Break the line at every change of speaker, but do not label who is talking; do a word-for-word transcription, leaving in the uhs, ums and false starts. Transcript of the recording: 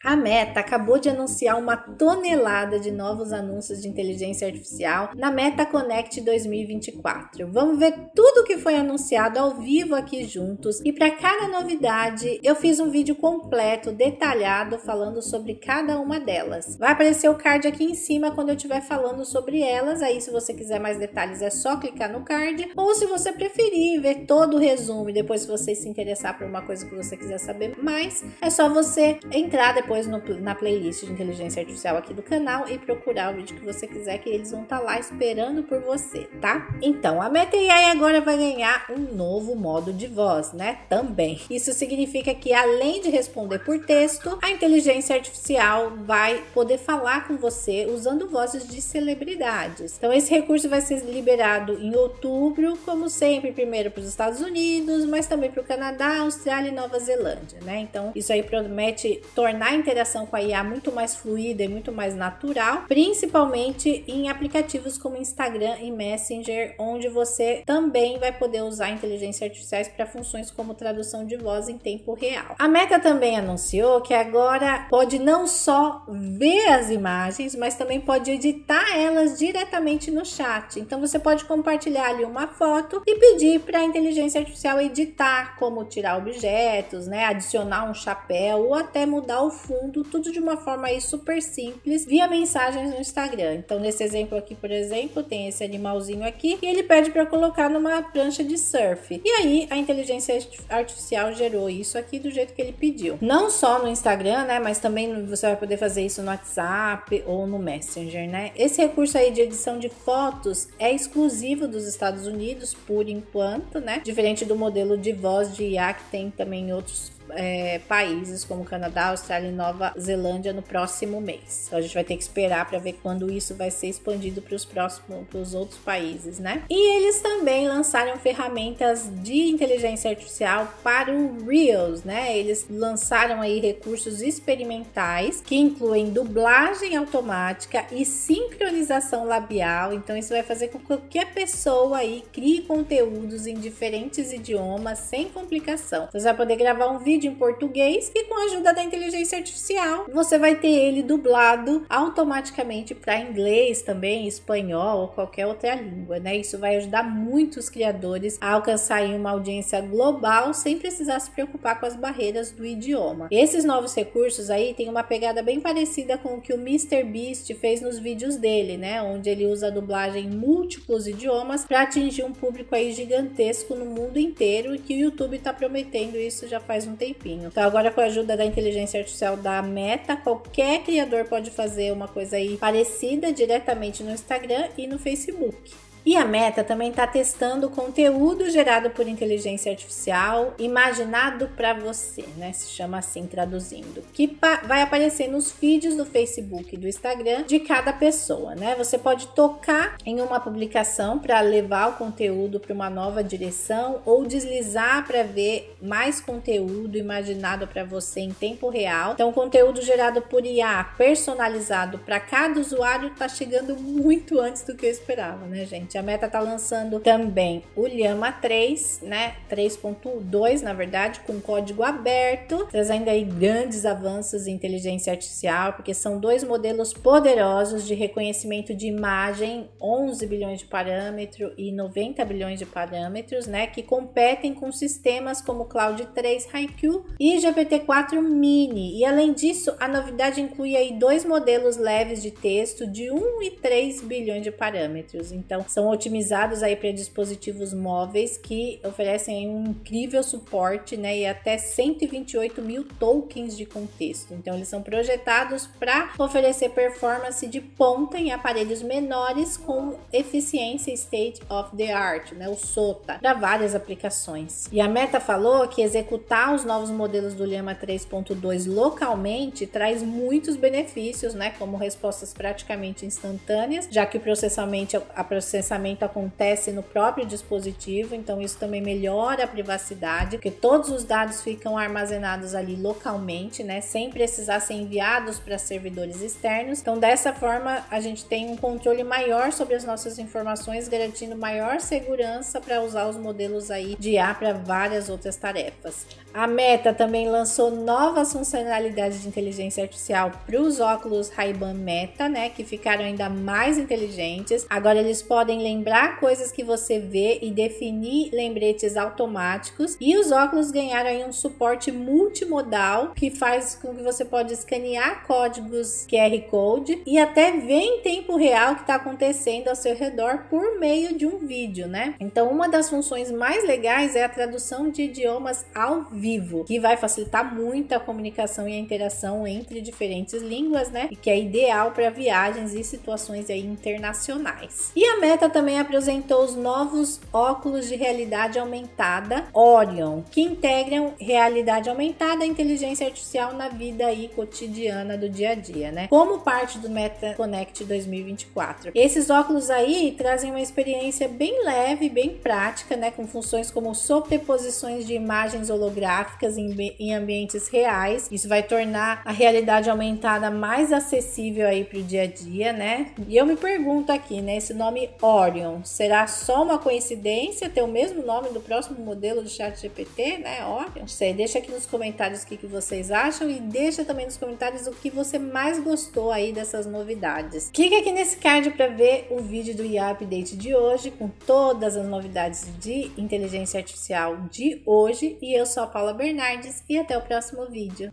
A Meta acabou de anunciar uma tonelada de novos anúncios de inteligência artificial na Meta Connect dois mil e vinte e quatro. Vamos ver tudo o que foi anunciado ao vivo aqui juntos, e para cada novidade eu fiz um vídeo completo, detalhado, falando sobre cada uma delas. Vai aparecer o card aqui em cima quando eu estiver falando sobre elas, aí se você quiser mais detalhes é só clicar no card, ou se você preferir ver todo o resumo e depois se você se interessar por uma coisa que você quiser saber mais, é só você entrar depois Depois no, na playlist de inteligência artificial aqui do canal e procurar o vídeo que você quiser, que eles vão estar lá esperando por você, tá? Então, a Meta A I agora vai ganhar um novo modo de voz, né? Também. Isso significa que, além de responder por texto, a inteligência artificial vai poder falar com você usando vozes de celebridades. Então, esse recurso vai ser liberado em outubro, como sempre, primeiro para os Estados Unidos, mas também para o Canadá, Austrália e Nova Zelândia, né? Então, isso aí promete tornar a interação com a I A muito mais fluida e muito mais natural, principalmente em aplicativos como Instagram e Messenger, onde você também vai poder usar inteligência artificiais para funções como tradução de voz em tempo real. A Meta também anunciou que agora pode não só ver as imagens, mas também pode editar elas diretamente no chat. Então você pode compartilhar ali uma foto e pedir para a inteligência artificial editar, como tirar objetos, né, adicionar um chapéu ou até mudar o fundo, tudo de uma forma aí super simples, via mensagens no Instagram. Então, nesse exemplo aqui, por exemplo, tem esse animalzinho aqui e ele pede para colocar numa prancha de surf. E aí, a inteligência artificial gerou isso aqui do jeito que ele pediu. Não só no Instagram, né, mas também você vai poder fazer isso no WhatsApp ou no Messenger, né? Esse recurso aí de edição de fotos é exclusivo dos Estados Unidos, por enquanto, né? Diferente do modelo de voz de I A que tem também em outros É, países como Canadá, Austrália e Nova Zelândia no próximo mês. Então a gente vai ter que esperar para ver quando isso vai ser expandido para os próximos, para os outros países, né? E eles também lançaram ferramentas de inteligência artificial para o Reels, né? Eles lançaram aí recursos experimentais que incluem dublagem automática e sincronização labial. Então isso vai fazer com que qualquer pessoa aí crie conteúdos em diferentes idiomas sem complicação. Você vai poder gravar um vídeo em português e com a ajuda da inteligência artificial você vai ter ele dublado automaticamente para inglês também, espanhol ou qualquer outra língua, né? Isso vai ajudar muitos criadores a alcançar uma audiência global sem precisar se preocupar com as barreiras do idioma. Esses novos recursos aí tem uma pegada bem parecida com o que o mister Beast fez nos vídeos dele, né? Onde ele usa a dublagem em múltiplos idiomas para atingir um público aí gigantesco no mundo inteiro, e que o YouTube está prometendo isso já faz um tempinho. Então agora, com a ajuda da inteligência artificial da Meta, qualquer criador pode fazer uma coisa aí parecida diretamente no Instagram e no Facebook. E a Meta também está testando conteúdo gerado por inteligência artificial, imaginado para você, né? Se chama assim, traduzindo, que vai aparecer nos feeds do Facebook e do Instagram de cada pessoa, né? Você pode tocar em uma publicação para levar o conteúdo para uma nova direção, ou deslizar para ver mais conteúdo imaginado para você em tempo real. Então, o conteúdo gerado por I A, personalizado para cada usuário, está chegando muito antes do que eu esperava, né, gente? A Meta tá lançando também o Llama três, né? três ponto dois, na verdade, com código aberto, trazendo aí grandes avanços em inteligência artificial, porque são dois modelos poderosos de reconhecimento de imagem, onze bilhões de parâmetros e noventa bilhões de parâmetros, né? Que competem com sistemas como Claude três Haiku e G P T quatro Mini. E além disso, a novidade inclui aí dois modelos leves de texto de um e três bilhões de parâmetros. Então, são otimizados aí para dispositivos móveis que oferecem um incrível suporte, né, e até cento e vinte e oito mil tokens de contexto. Então eles são projetados para oferecer performance de ponta em aparelhos menores com eficiência state of the art, né, o SOTA, para várias aplicações. E a Meta falou que executar os novos modelos do Llama três ponto dois localmente traz muitos benefícios, né, como respostas praticamente instantâneas, já que o processamento a processamento acontece no próprio dispositivo, então isso também melhora a privacidade, porque todos os dados ficam armazenados ali localmente, né, sem precisar ser enviados para servidores externos. Então, dessa forma, a gente tem um controle maior sobre as nossas informações, garantindo maior segurança para usar os modelos aí de I A para várias outras tarefas. A Meta também lançou novas funcionalidades de inteligência artificial para os óculos Ray-Ban Meta, né, que ficaram ainda mais inteligentes. Agora eles podem lembrar coisas que você vê e definir lembretes automáticos. E os óculos ganharam aí um suporte multimodal que faz com que você pode escanear códigos Q R Code e até ver em tempo real o que está acontecendo ao seu redor por meio de um vídeo, né? Então, uma das funções mais legais é a tradução de idiomas ao vivo, que vai facilitar muito a comunicação e a interação entre diferentes línguas, né? E que é ideal para viagens e situações aí internacionais. E a Meta também apresentou os novos óculos de realidade aumentada Orion, que integram realidade aumentada e inteligência artificial na vida aí cotidiana do dia a dia, né? Como parte do Meta Connect dois mil e vinte e quatro. Esses óculos aí trazem uma experiência bem leve, bem prática, né? Com funções como sobreposições de imagens holográficas em, em ambientes reais. Isso vai tornar a realidade aumentada mais acessível aí para o dia a dia, né? E eu me pergunto aqui, né? Esse nome Orion, será só uma coincidência ter o mesmo nome do próximo modelo do ChatGPT, né? Orion? Não sei, deixa aqui nos comentários o que, que vocês acham e deixa também nos comentários o que você mais gostou aí dessas novidades. Clique aqui nesse card para ver o vídeo do I A Update de hoje, com todas as novidades de inteligência artificial de hoje. E eu sou a Paula Bernardes e até o próximo vídeo.